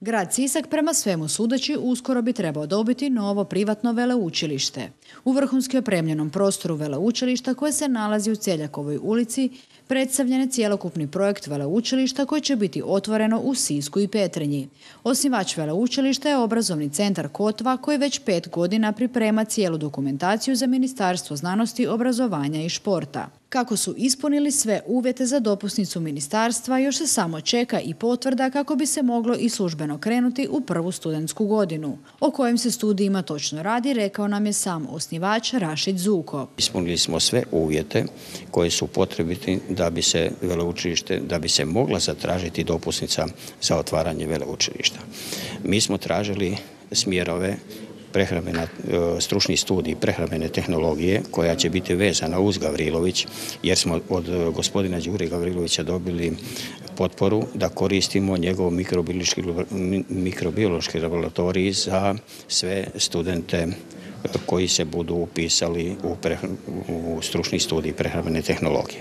Grad Sisak prema svemu sudeći uskoro bi trebao dobiti novo privatno veleučilište. U vrhunski opremljenom prostoru veleučilišta koje se nalazi u Celjakovoj ulici predstavljen je cjelokupni projekt veleučilišta koji će biti otvoreno u Sisku i Petrinji. Osnivač veleučilišta je obrazovni centar Kotva koji već 5 godina priprema cijelu dokumentaciju za Ministarstvo znanosti, obrazovanja i športa. Kako su ispunili sve uvjete za dopusnicu ministarstva, još se samo čeka i potvrda kako bi se moglo i službeno krenuti u prvu studentsku godinu. O kojim se studijima točno radi, rekao nam je sam osnivač Rašid Zuko. Ispunili smo sve uvjete koji su potrebiti da bi se veleučilište, da bi se mogla zatražiti dopusnica za otvaranje veleučilišta. Mi smo tražili smjerove stručni studij prehrambene tehnologije koja će biti vezana uz Gavrilović, jer smo od gospodina Đure Gavrilovića dobili potporu da koristimo njegov mikrobiološki laboratorij za sve studente koji se budu upisali u stručni studij prehrambene tehnologije.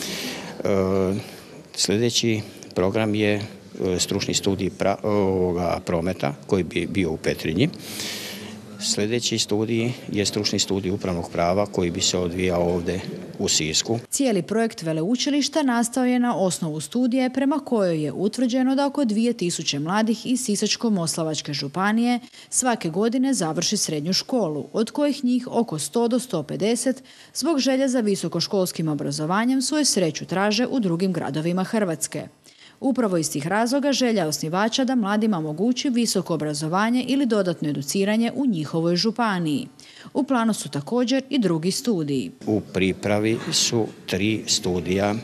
Sljedeći program je stručni studij prometa koji bi bio u Petrinji. Sljedeći studij je stručni studij upravnog prava koji bi se odvijao ovdje u Sisku. Cijeli projekt veleučilišta nastao je na osnovu studije prema kojoj je utvrđeno da oko 2000 mladih iz Sisačko-moslavačke županije svake godine završi srednju školu, od kojih njih oko 100 do 150 zbog želje za visokoškolskim obrazovanjem svoju sreću traže u drugim gradovima Hrvatske. Upravo iz tih razloga želja osnivača da mladima omogući visoko obrazovanje ili dodatno educiranje u njihovoj županiji. U planu su također i drugi studiji. U pripravi su 3 studija,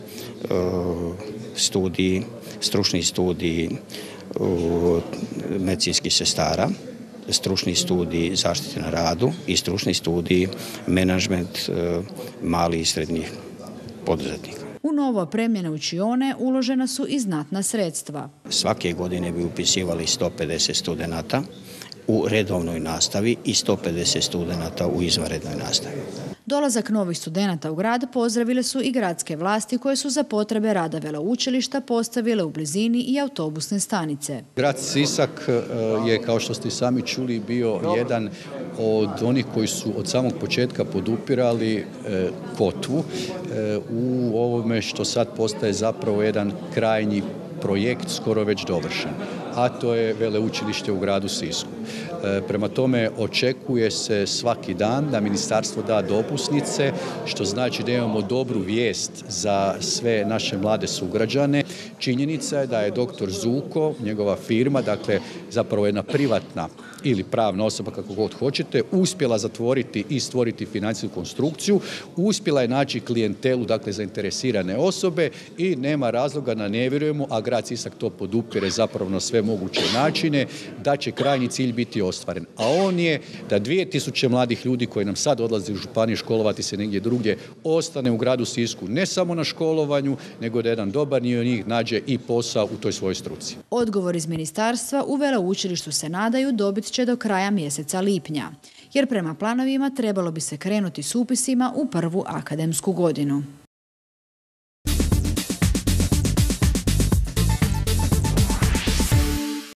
stručni studij medicinskih sestara, stručni studij zaštite na radu i stručni studij menadžment malih i srednjih poduzetnika. U novo opremljene učione uložena su i znatna sredstva. Svake godine bi upisivali 150 studenata u redovnoj nastavi i 150 studenata u izvanrednoj nastavi. Dolazak novih studenata u grad pozdravile su i gradske vlasti koje su za potrebe rada veleučilišta postavile u blizini i autobusne stanice. Grad Sisak je, kao što ste i sami čuli, bio jedan od onih koji su od samog početka podupirali Kotvu u ovome što sad postaje zapravo jedan krajnji projekt skoro već dovršen, a to je veleučilište u gradu Sisku. Prema tome očekuje se svaki dan da ministarstvo da dopusnice, što znači da imamo dobru vijest za sve naše mlade sugrađane. Činjenica je da je dr. Zuko, njegova firma, dakle zapravo jedna privatna ili pravna osoba, kako god hoćete, uspjela zatvoriti i stvoriti financijsku konstrukciju, uspjela je naći klijentelu, dakle zainteresirane osobe i nema razloga da ne vjerujemo, a grad Sisak to podupire zapravo na sve moguće načine, da će krajnji cilj biti ostvaren. A on je da 2000 mladih ljudi koji nam sad odlaze u županiju školovati se negdje drugdje, ostane u gradu Sisku ne samo na školovanju, nego da jedan dobar dio njih nađe i posao u toj svojoj struci. Odgovor iz ministarstva u veleučilištu se nadaju dobit će do kraja mjeseca lipnja, jer prema planovima trebalo bi se krenuti s upisima u prvu akademsku godinu.